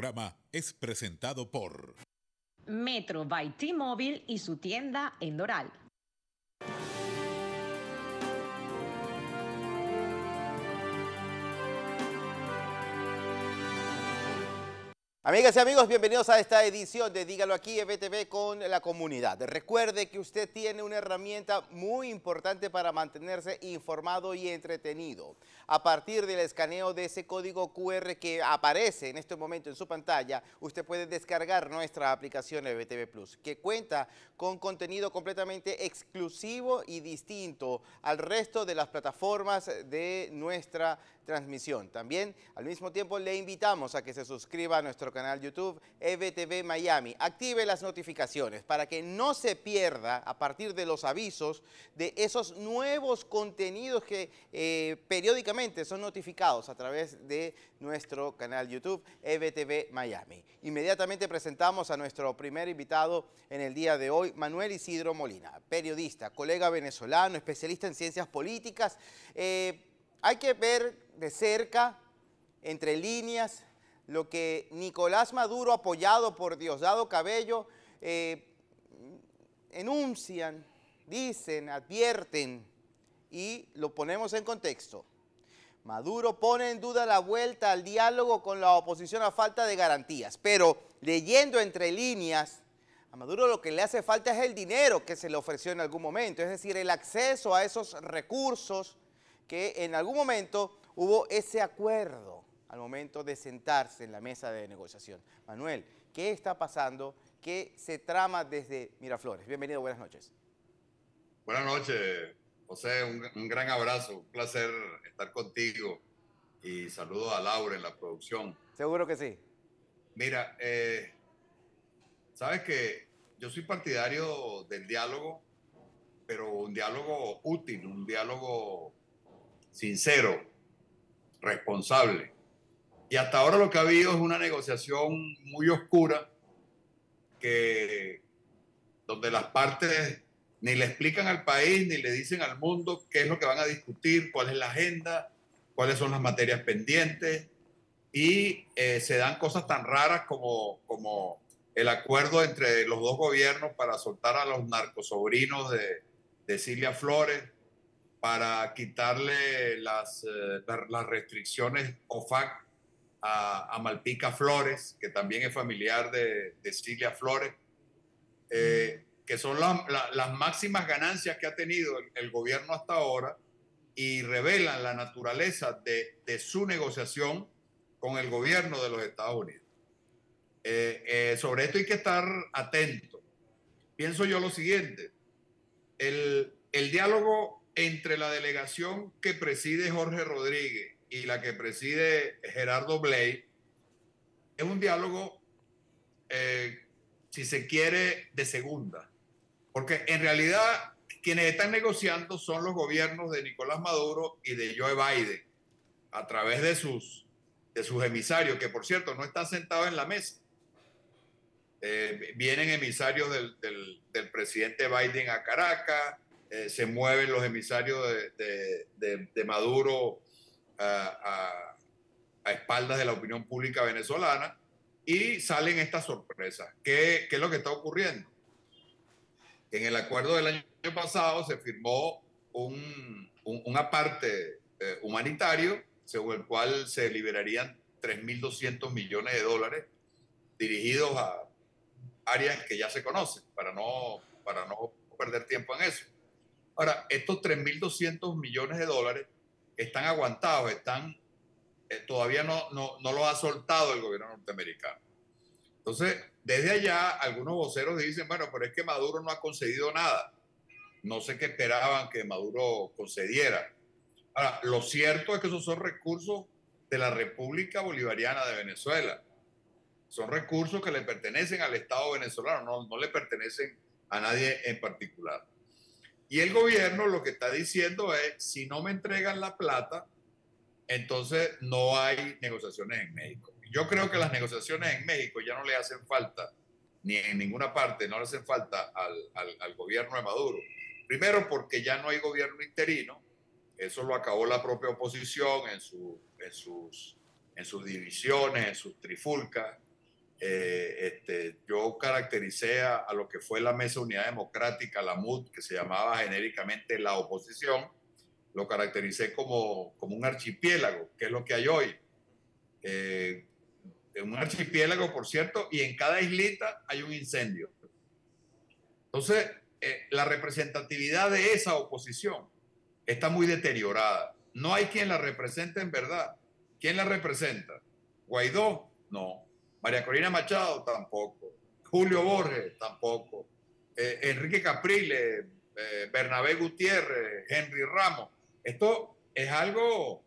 programa es presentado por Metro by T-Mobile y su tienda en Doral. Amigas y amigos, bienvenidos a esta edición de Dígalo Aquí, EBTV con la comunidad. Recuerde que usted tiene una herramienta muy importante para mantenerse informado y entretenido. A partir del escaneo de ese código QR que aparece en este momento en su pantalla, usted puede descargar nuestra aplicación EBTV Plus, que cuenta con contenido completamente exclusivo y distinto al resto de las plataformas de nuestra transmisión. También, al mismo tiempo, le invitamos a que se suscriba a nuestro canal YouTube EBTV Miami. Active las notificaciones para que no se pierda a partir de los avisos de esos nuevos contenidos que periódicamente son notificados a través de nuestro canal YouTube EBTV Miami. Inmediatamente presentamos a nuestro primer invitado en el día de hoy, Manuel Isidro Molina, periodista, colega venezolano, especialista en ciencias políticas. Hay que ver de cerca, entre líneas, lo que Nicolás Maduro, apoyado por Diosdado Cabello, enuncian, dicen, advierten, y lo ponemos en contexto. Maduro pone en duda la vuelta al diálogo con la oposición a falta de garantías, pero leyendo entre líneas, a Maduro lo que le hace falta es el dinero que se le ofreció en algún momento, es decir, el acceso a esos recursos que en algún momento hubo ese acuerdo al momento de sentarse en la mesa de negociación. Manuel, ¿qué está pasando? ¿Qué se trama desde Miraflores? Bienvenido, buenas noches. Buenas noches, José, un gran abrazo, un placer estar contigo y saludos a Laura en la producción. Seguro que sí. Mira, sabes que yo soy partidario del diálogo, pero un diálogo útil, un diálogo sincero, responsable. Y hasta ahora lo que ha habido es una negociación muy oscura donde las partes ni le explican al país ni le dicen al mundo qué es lo que van a discutir, cuál es la agenda, cuáles son las materias pendientes, y se dan cosas tan raras como el acuerdo entre los dos gobiernos para soltar a los narcosobrinos de Cilia Flores, para quitarle las restricciones OFAC a Malpica Flores, que también es familiar de Cilia Flores, que son las máximas ganancias que ha tenido el gobierno hasta ahora, y revelan la naturaleza de su negociación con el gobierno de los Estados Unidos. Sobre esto hay que estar atento. Pienso yo lo siguiente: el diálogo entre la delegación que preside Jorge Rodríguez y la que preside Gerardo Blay es un diálogo, si se quiere, de segunda, porque en realidad quienes están negociando son los gobiernos de Nicolás Maduro y de Joe Biden a través de sus emisarios, que por cierto no están sentados en la mesa. Vienen emisarios del presidente Biden a Caracas, se mueven los emisarios de Maduro a espaldas de la opinión pública venezolana, y salen estas sorpresas. ¿Qué es lo que está ocurriendo? En el acuerdo del año pasado se firmó una parte humanitario, según el cual se liberarían 3.200 millones de dólares dirigidos a áreas que ya se conocen, para no perder tiempo en eso. Ahora, estos 3.200 millones de dólares están aguantados, todavía no lo ha soltado el gobierno norteamericano. Entonces, desde allá, algunos voceros dicen, bueno, pero es que Maduro no ha concedido nada. No sé qué esperaban que Maduro concediera. Ahora, lo cierto es que esos son recursos de la República Bolivariana de Venezuela. Son recursos que le pertenecen al Estado venezolano, no le pertenecen a nadie en particular. Y el gobierno lo que está diciendo es, si no me entregan la plata, entonces no hay negociaciones en México. Yo creo que las negociaciones en México ya no le hacen falta, ni en ninguna parte, no le hacen falta al gobierno de Maduro. Primero, porque ya no hay gobierno interino, eso lo acabó la propia oposición en sus divisiones, en sus trifulcas. Yo caractericé a lo que fue la Mesa de Unidad Democrática, la MUD, que se llamaba genéricamente la oposición, lo caractericé como un archipiélago, que es lo que hay hoy. Un archipiélago, por cierto, y en cada islita hay un incendio. Entonces, la representatividad de esa oposición está muy deteriorada. No hay quien la represente en verdad. ¿Quién la representa? ¿Guaidó? No. María Corina Machado, tampoco. Julio Borges, tampoco. Enrique Capriles, Bernabé Gutiérrez, Henry Ramos. Esto es algo,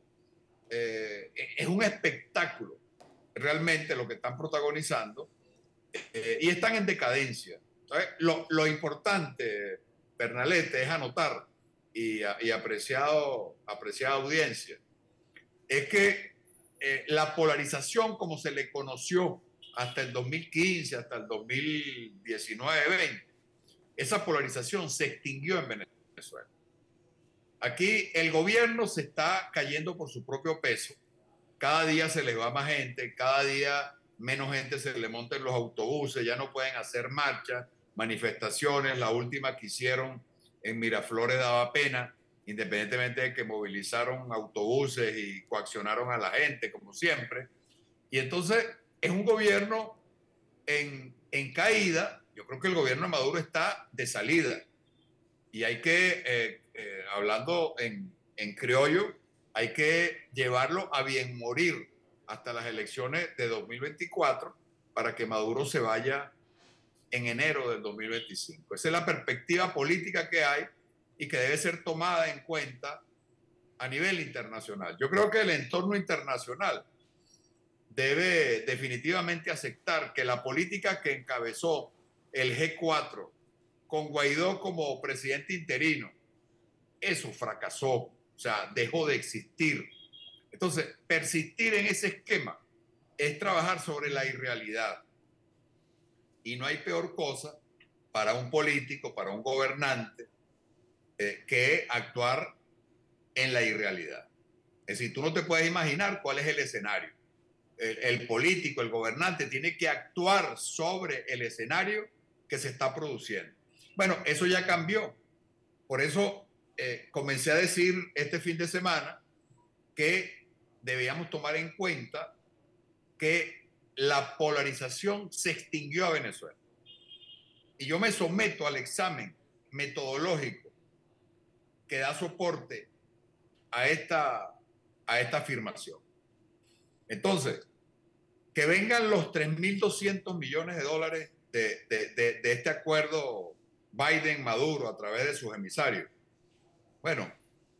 es un espectáculo, realmente lo que están protagonizando, y están en decadencia. Lo importante, Pernalete, es anotar, y apreciada audiencia, es que la polarización como se le conoció hasta el 2015, hasta el 2019-20, esa polarización se extinguió en Venezuela. Aquí el gobierno se está cayendo por su propio peso. Cada día se les va más gente, cada día menos gente se le monta en los autobuses, ya no pueden hacer marchas, manifestaciones. La última que hicieron en Miraflores daba pena, independientemente de que movilizaron autobuses y coaccionaron a la gente, como siempre. Y entonces es un gobierno en caída. Yo creo que el gobierno de Maduro está de salida. Y hay que, hablando en criollo, hay que llevarlo a bien morir hasta las elecciones de 2024 para que Maduro se vaya en enero del 2025. Esa es la perspectiva política que hay y que debe ser tomada en cuenta a nivel internacional. Yo creo que el entorno internacional debe definitivamente aceptar que la política que encabezó el G4 con Guaidó como presidente interino, eso fracasó, o sea, dejó de existir. Entonces, persistir en ese esquema es trabajar sobre la irrealidad. Y no hay peor cosa para un político, para un gobernante, que actuar en la irrealidad. Es decir, tú no te puedes imaginar cuál es el escenario. El político, el gobernante, tiene que actuar sobre el escenario que se está produciendo. Bueno, eso ya cambió. Por eso comencé a decir este fin de semana que debíamos tomar en cuenta que la polarización se extinguió a Venezuela. Y yo me someto al examen metodológico que da soporte a esta afirmación. Entonces, que vengan los 3.200 millones de dólares de este acuerdo Biden-Maduro a través de sus emisarios. Bueno,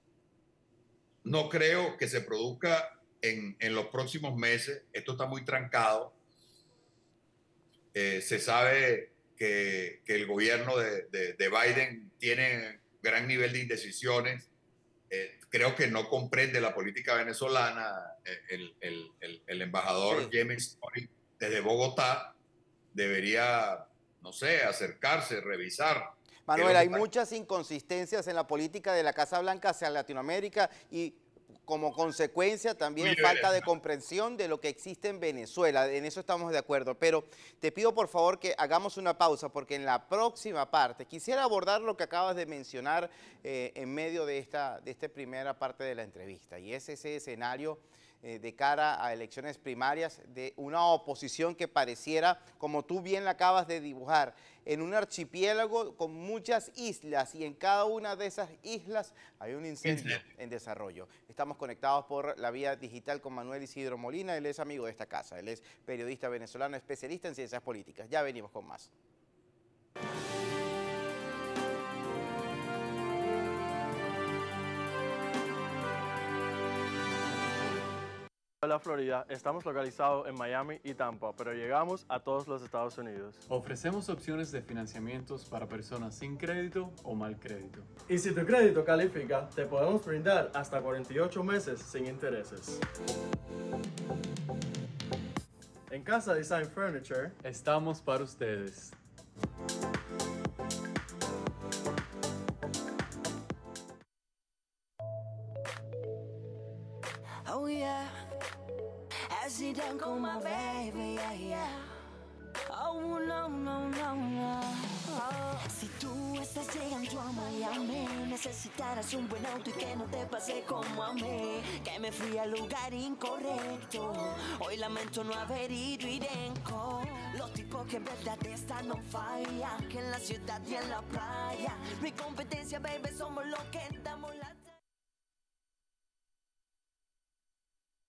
no creo que se produzca en los próximos meses. Esto está muy trancado. Se sabe que el gobierno de Biden tiene gran nivel de indecisiones. Creo que no comprende la política venezolana. El embajador James Story desde Bogotá debería, no sé, acercarse, revisar. Manuel, hay muchas inconsistencias en la política de la Casa Blanca hacia Latinoamérica y como consecuencia también falta de comprensión de lo que existe en Venezuela. En eso estamos de acuerdo, pero te pido por favor que hagamos una pausa porque en la próxima parte quisiera abordar lo que acabas de mencionar en medio de esta primera parte de la entrevista, y es ese escenario de cara a elecciones primarias de una oposición que pareciera, como tú bien la acabas de dibujar, en un archipiélago con muchas islas, y en cada una de esas islas hay un incendio en desarrollo. Estamos conectados por la vía digital con Manuel Isidro Molina. Él es amigo de esta casa, él es periodista venezolano, especialista en ciencias políticas. Ya venimos con más. Hola Florida, estamos localizados en Miami y Tampa, pero llegamos a todos los Estados Unidos. Ofrecemos opciones de financiamientos para personas sin crédito o mal crédito. Y si tu crédito califica, te podemos brindar hasta 48 meses sin intereses. En Casa Design Furniture, estamos para ustedes. Oh yeah, I sit down con my baby, yeah, yeah. Guíame, necesitarás un buen auto y que no te pase como a mí, que me fui al lugar incorrecto. Hoy lamento no haber ido irenco. Los tipos que en verdad están on fire, que en la ciudad y en la playa. No hay competencia, baby, somos los que damos la